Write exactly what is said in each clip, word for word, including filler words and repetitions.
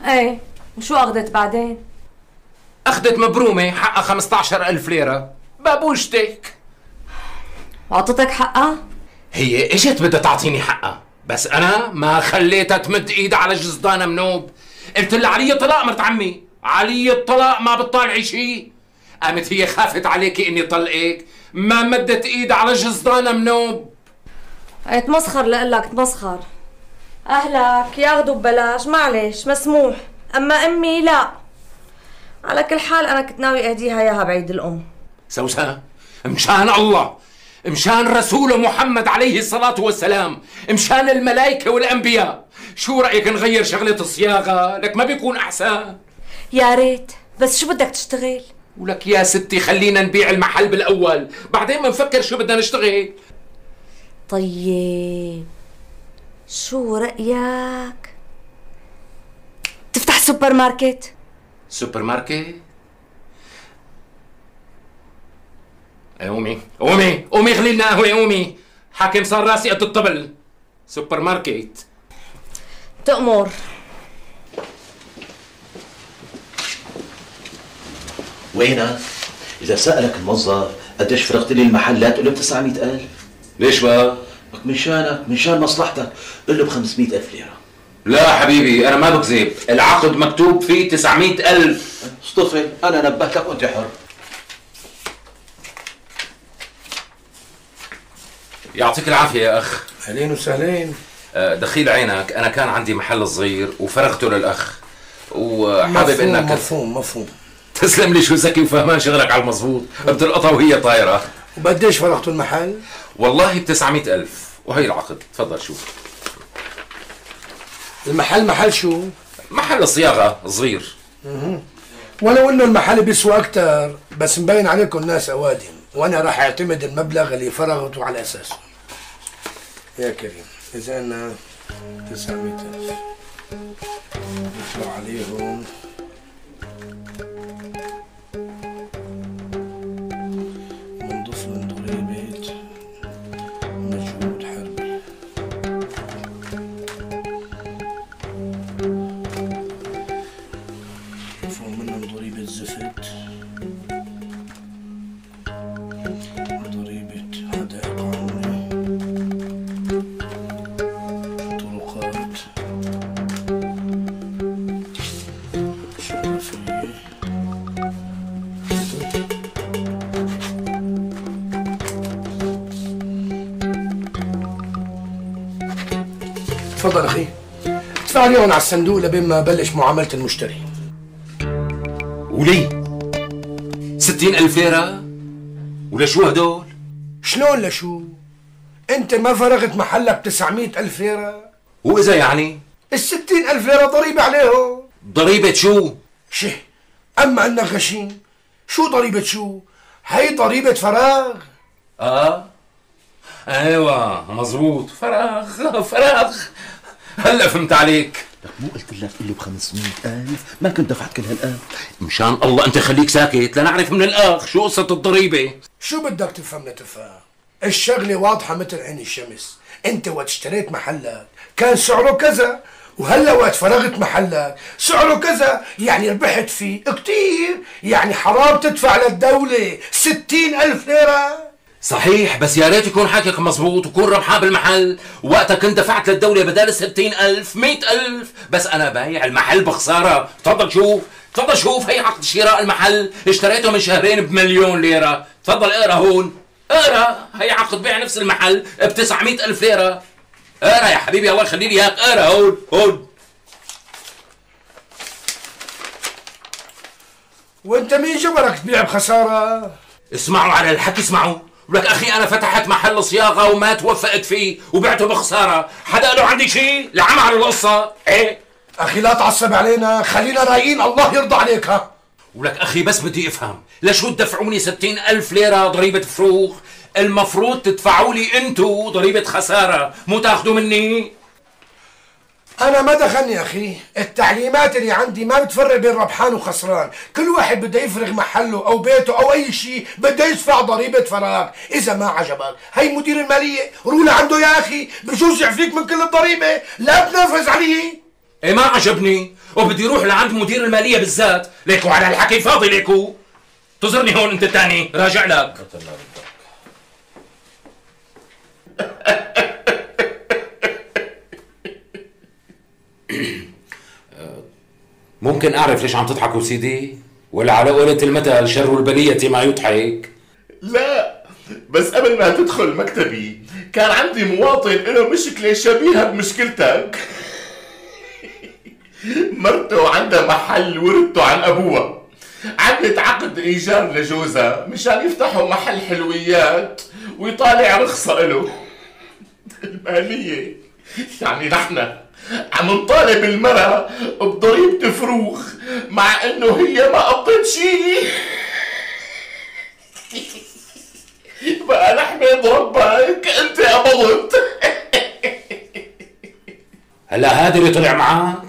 ايه، وشو اخذت بعدين؟ اخذت مبرومة حقها خمسة عشر ألف ليرة، بابوشتك. وعطتك حقها؟ هي اجت بدها تعطيني حقها، بس انا ما خليتها تمد ايدها على جزدانة منوب. قلت لها علي الطلاق مرت عمي، علي الطلاق ما بتطالعي شيء. قامت هي خافت عليكي اني طلقك، ما مدت ايدها على جزدانة منوب. ايه تمسخر، لقلك تمسخر. اهلك ياخذوا ببلاش، معلش مسموح، اما امي لا. على كل حال انا كنت ناوي اهديها اياها بعيد الام. سوسن، مشان الله، مشان رسوله محمد عليه الصلاة والسلام، مشان الملائكة والأنبياء، شو رأيك نغير شغلة الصياغة؟ لك ما بيكون أحسن؟ يا ريت، بس شو بدك تشتغل؟ ولك يا ستي خلينا نبيع المحل بالأول، بعدين ما نفكر شو بدنا نشتغل. طيب شو رأيك تفتح سوبر ماركت؟ سوبر ماركت؟ قومي قومي قومي اغلي لنا قهوة، قومي، حاكم صار راسي قد الطبل. سوبر ماركت تأمر. وينك؟ إذا سألك الموظف قديش فرغت لي المحل لا تقول له ب تسعمية ألف. ليش بقى؟ من شانك، من شان مصلحتك، قل له ب خمسمية ألف ليرة. لا حبيبي أنا ما بكذب، العقد مكتوب فيه تسعمية ألف. اصطفل، أنا نبهتك وأنت حر. يعطيك العافية يا أخ. أهلين وسهلين. دخيل عينك، أنا كان عندي محل صغير وفرغته للأخ، وحابب إنك مفهوم مفهوم. تسلم لي، شو ذكي وفهمان شغلك على المظبوط، بتلقطها وهي طايرة. وبقديش فرغتوا المحل؟ والله ب تسعمية ألف، وهي العقد، تفضل شوف. المحل محل شو؟ محل صياغة صغير. اها، ولو انه المحل بيسوى أكتر، بس مبين عليكم ناس أوادم، وأنا راح أعتمد المبلغ اللي فرغته على أساسه. يا كريم، إذا أنا تسعمية ألف يطلع عليهم منضف من ضريبة مجهود حربي. مفهوم منهم ضريبة زفت، ضريبة حدائق عامة، طرقات، شرفية. تفضل أخي، ادفع لي هون على الصندوق لبين ما بلش معاملة المشتري. ولي ستين ألف ليرة؟ ولشو هدول؟ شلون لشو؟ انت ما فرغت محلك بتسعمية ألف ليرة؟ وإذا يعني؟ الستين ألف ليرة ضريبة عليهم. ضريبة شو؟ شه، أما أنك غشيم، شو ضريبة شو؟ هي ضريبة فراغ. آه؟ أيوة مزبوط، فراغ فراغ، هلا فهمت عليك. لك مو قلت لك قل له ب خمسمية ألف؟ ما كنت دفعت كل هالقد. مشان الله أنت خليك ساكت لنعرف من الأخ شو قصة الضريبة. شو بدك تفهمنا تفهم؟ الشغلة واضحة مثل عين الشمس. أنت وقت اشتريت محلك كان سعره كذا، وهلا وقت فرغت محلك سعره كذا، يعني ربحت فيه كتير، يعني حرام تدفع للدولة ستين ألف ليرة. صحيح، بس يا ريت يكون حكيك مزبوط وكون ربحان بالمحل، وقتها كنت دفعت للدولة بدال ستين ألف مئة ألف، بس أنا بايع المحل بخسارة. تفضل شوف، تفضل شوف، هي عقد شراء المحل، اشتريته من شهرين بمليون ليرة. تفضل اقرا هون، اقرا، هي عقد بيع نفس المحل ب تسعمية ألف ليرة. اقرا يا حبيبي الله يخلي لي اياك، اقرا هون هون. وانت مين جبرك تبيع بخسارة؟ اسمعوا على الحكي، اسمعوا. ولك اخي انا فتحت محل صياغه وما توفقت فيه وبعته بخساره، حدا له عندي شيء؟ لعم على القصه، ايه؟ اخي لا تعصب علينا، خلينا رايقين، الله يرضى عليك. ها ولك اخي بس بدي افهم، لشو تدفعوني ستين ألف ليره ضريبه فروغ؟ المفروض تدفعوا لي انتو ضريبه خساره، مو تاخذوا مني. أنا ما دخلني أخي، التعليمات اللي عندي ما بتفرق بين ربحان وخسران، كل واحد بده يفرغ محله أو بيته أو أي شيء بده يدفع ضريبة فراغ، إذا ما عجبك هي مدير المالية روح عنده يا أخي، بجوز يعفيك من كل الضريبة، لا تنافس عليه. إيه ما عجبني، وبدي اروح لعند مدير الماليه بالذات، ليكو على الحكي فاضي ليكو. تزرني هون انت الثاني، راجع لك. ممكن اعرف ليش عم تضحكوا سيدي؟ ولا على قولة المثل شر البلية ما يضحك؟ لا، بس قبل ما تدخل مكتبي كان عندي مواطن له مشكلة شبيهة بمشكلتك. مرته عندها محل ورثته عن ابوها، عملت عقد ايجار لجوزها مشان يفتحوا محل حلويات ويطالع رخصة له. المالية يعني نحن عم نطالب المرأة بضريبة فروخ مع انه هي ما قبضت شيء. بقى نحمد ربك انت قبضت. هلا هذا اللي طلع معك؟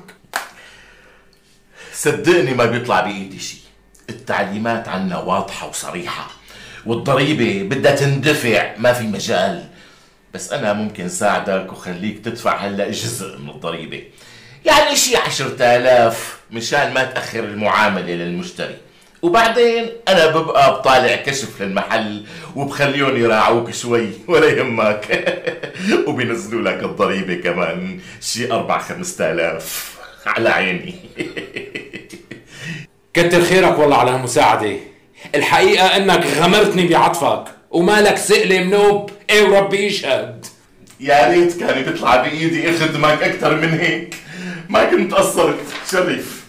صدقني ما بيطلع بايدي شيء. التعليمات عنا واضحة وصريحة، والضريبة بدها تندفع، ما في مجال. بس أنا ممكن ساعدك وخليك تدفع هلأ جزء من الضريبة، يعني شي عشرة آلاف مشان ما تأخر المعاملة للمشتري، وبعدين أنا ببقى بطالع كشف للمحل وبخليهم يراعوك شوي ولا يهمك. وبينزلوا لك الضريبة كمان شي أربع خمسة آلاف على عيني. كتر خيرك والله على المساعدة. الحقيقة انك غمرتني بعطفك ومالك سئلة منوب، ايه وربي يشهد. يا ريت كان تطلع بايدي اخدمك اكثر من هيك، ما كنت قصرت. شريف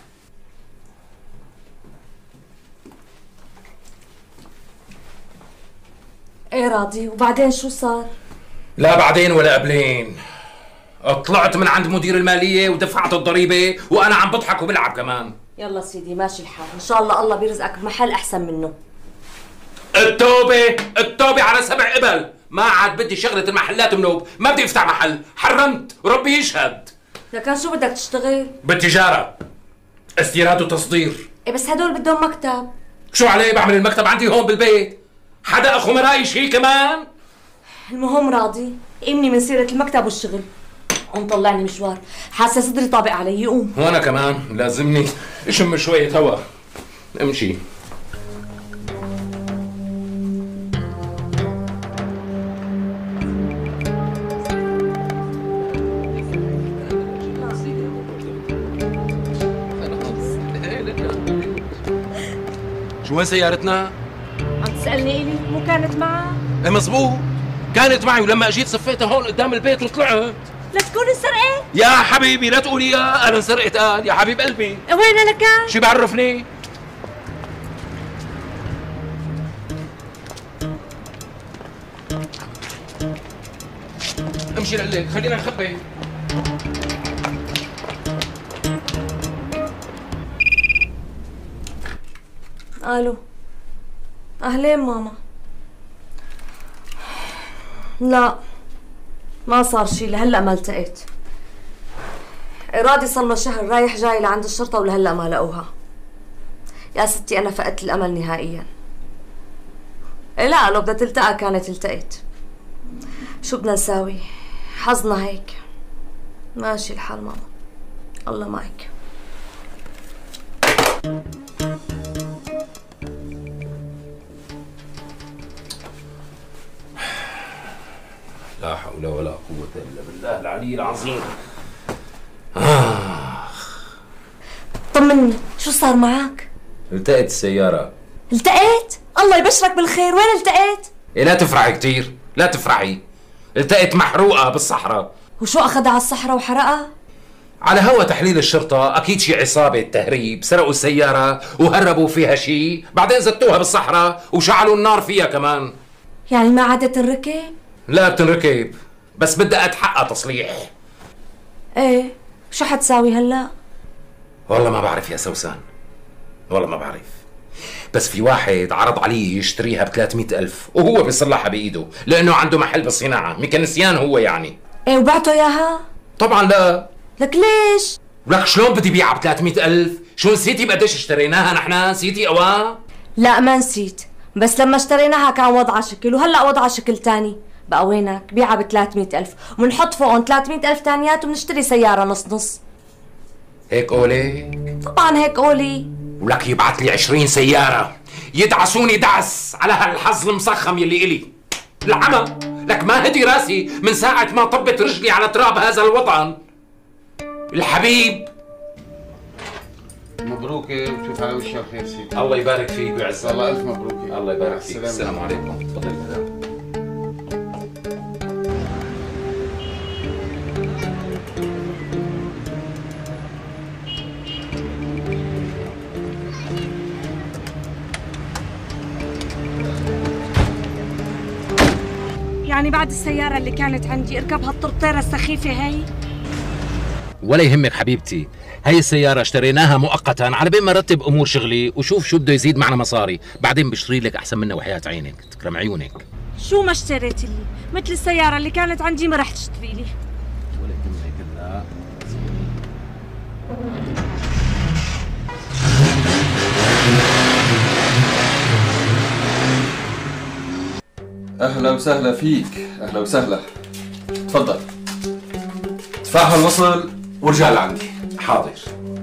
ايه راضي، وبعدين شو صار؟ لا بعدين ولا قبلين. طلعت من عند مدير المالية ودفعت الضريبة وانا عم بضحك وبلعب كمان. يلا سيدي ماشي الحال، ان شاء الله الله بيرزقك بمحل احسن منه. التوبة التوبة على سبع قبل، ما عاد بدي شغلة المحلات منوب، ما بدي افتح محل، حرمت وربي يشهد. لكن شو بدك تشتغل؟ بالتجارة، استيراد وتصدير. ايه بس هدول بدهم مكتب. شو علي بعمل المكتب عندي هون بالبيت؟ حدا اخو مرايش هي كمان؟ المهم راضي، قيمني من سيرة المكتب والشغل. قوم طلعني مشوار، حاسة صدري طابق علي، قوم. وانا كمان لازمني اشم شوية هوا. امشي. شو وين سيارتنا؟ عم تسألني إلي؟ مو كانت معك؟ ايه مزبوط، كانت معي ولما اجيت صفيتها هون قدام البيت وطلعت. لتكون انسرقت؟ يا حبيبي لا تقولي يا انا انسرقت، قال يا حبيب قلبي. وين لك؟ شو بعرفني؟ امشي لقلك، خلينا نخبي. الو، اهلين ماما. لا ما صار شي، لهلا ما التقيت. ارادي صار له شهر رايح جاي لعند الشرطه ولهلا ما لقوها. يا ستي انا فقدت الامل نهائيا. إيه لا، لو بدها تلتقى كانت التقيت. شو بدنا نساوي؟ حظنا هيك. ماشي الحال ماما، الله معك. لا حول ولا قوة إلا بالله العلي العظيم. آخ. طمني، شو صار معك؟ التقيت السيارة. التقيت؟ الله يبشرك بالخير، وين التقيت؟ إيه لا تفرحي كتير، لا تفرحي. التقيت محروقة بالصحراء. وشو أخذها على الصحراء وحرقها؟ على هوا تحليل الشرطة أكيد شي عصابة تهريب، سرقوا السيارة وهربوا فيها شي، بعدين زتوها بالصحراء وشعلوا النار فيها كمان. يعني ما عادت الركب؟ لا بتنركب، بس بدها أتحقق تصليح. ايه، شو حتساوي هلا؟ والله ما بعرف يا سوسن، والله ما بعرف. بس في واحد عرض عليه يشتريها ب ثلاثمئة ألف وهو بيصلحها بإيده لأنه عنده محل بالصناعة، ميكانيسيان هو يعني. ايه وبعته اياها؟ طبعا لا. لك ليش؟ لك شلون بدي بيعها ب ثلاثمئة ألف؟ شو نسيتي بقديش اشتريناها نحن؟ نسيتي أواه؟ لا ما نسيت، بس لما اشتريناها كان وضعها شكل وهلا وضعها شكل تاني. بقى وينك؟ بيعها ب ثلاثمئة ألف وبنحط فوقهم ثلاثمئة ألف تانيات وبنشتري سيارة نص نص. هيك قولي؟ طبعا هيك قولي. ولك يبعث لي عشرين سيارة يدعسوني دعس على هالحظ المسخم يلي إلي. العمى لك ما هدي راسي من ساعة ما طبت رجلي على تراب هذا الوطن. الحبيب مبروك وتشوف على وشها خير سيدي. الله يبارك فيك ويعزك. الله ألف مبروك. الله يبارك فيك. السلام عليكم. تفضل. يعني بعد السيارة اللي كانت عندي اركب هالطرطيرة السخيفة هي؟ ولا يهمك حبيبتي، هي السيارة اشتريناها مؤقتا على بين ما رتب امور شغلي وشوف شو بده يزيد معنا مصاري، بعدين بشتري لك احسن منها وحياة عينك، تكرم عيونك. شو ما اشتريت لي؟ مثل السيارة اللي كانت عندي ما رح تشتري لي. ولا يهمك. لا اهلا وسهلا فيك. اهلا وسهلا. تفضل ادفعها الوصل وارجع لعندي. حاضر.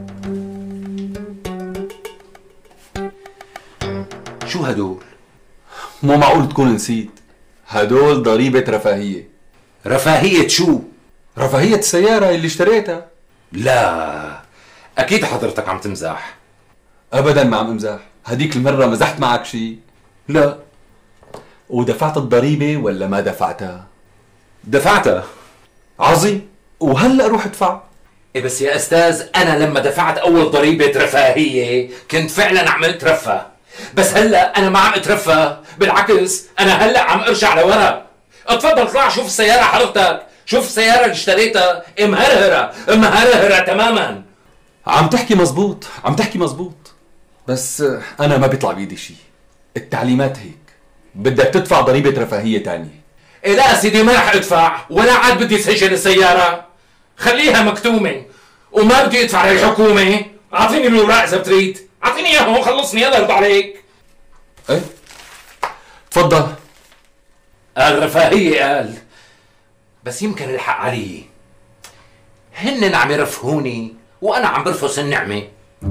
شو هدول؟ مو معقول تكون نسيت، هدول ضريبة رفاهية. رفاهية شو؟ رفاهية السيارة اللي اشتريتها. لا اكيد حضرتك عم تمزح. ابدا ما عم امزح، هديك المرة مزحت معك شي؟ لا. ودفعت الضريبة ولا ما دفعتها؟ دفعتها. عظيم، وهلا روح ادفع. إيه بس يا استاذ، انا لما دفعت اول ضريبة رفاهية كنت فعلا عم اترفه، بس هلا انا ما عم اترفه، بالعكس انا هلا عم ارجع لورا. اتفضل اطلع شوف السيارة حضرتك، شوف السيارة اللي اشتريتها مهرهرة مهرهرة تماما. عم تحكي مزبوط، عم تحكي مزبوط، بس انا ما بيطلع بايدي شيء. التعليمات هيك، بدك تدفع ضريبة رفاهية تانية. إيه لا سيدي ما رح ادفع، ولا عاد بدي سجل السيارة، خليها مكتومة، وما بدي ادفع للحكومة. اعطيني الوراق اذا بتريد، اعطيني اياهم وخلصني، الله يرضى عليك. ايه تفضل. قال رفاهية قال، بس يمكن الحق علي، هن عم يرفهوني وانا عم برفس النعمة.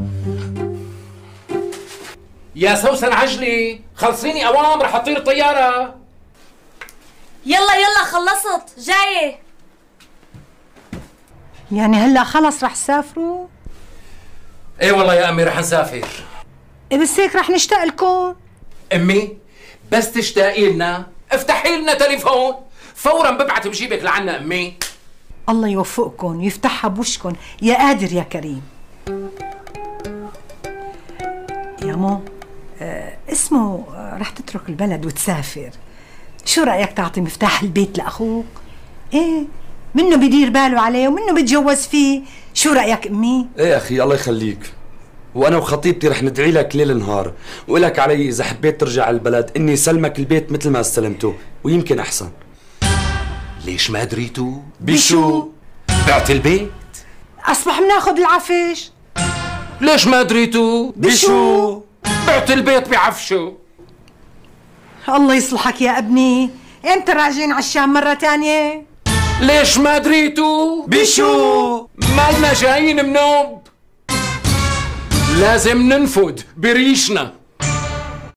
يا سوسن عجلي خلصيني اوام رح اطير طيارة. يلا يلا خلصت جاية. يعني هلا خلص رح تسافروا؟ ايه والله يا امي رح نسافر. إيه بس هيك رح نشتاق لكم. امي بس تشتاقي لنا افتحي لنا تليفون فورا ببعت بجيبك لعنا امي. الله يوفقكم ويفتحها بوشكم يا قادر يا كريم. يا مو آه اسمه آه رح تترك البلد وتسافر، شو رأيك تعطي مفتاح البيت لأخوك؟ ايه منه بدير باله عليه ومنه بتجوز فيه، شو رأيك امي؟ ايه اخي الله يخليك، وانا وخطيبتي رح ندعي لك ليل نهار، ولك علي اذا حبيت ترجع على البلد اني سلمك البيت مثل ما استلمته ويمكن احسن. ليش ما دريتوا؟ بشو؟ بعت البيت؟ اصبح بناخذ العفش. ليش ما دريتوا؟ بشو؟ بعت البيت بعفشه. الله يصلحك يا ابني، امتى راجعين على الشام مرة تانية؟ ليش ما دريتوا؟ بشو؟ مالنا جايين منوب، لازم ننفد بريشنا.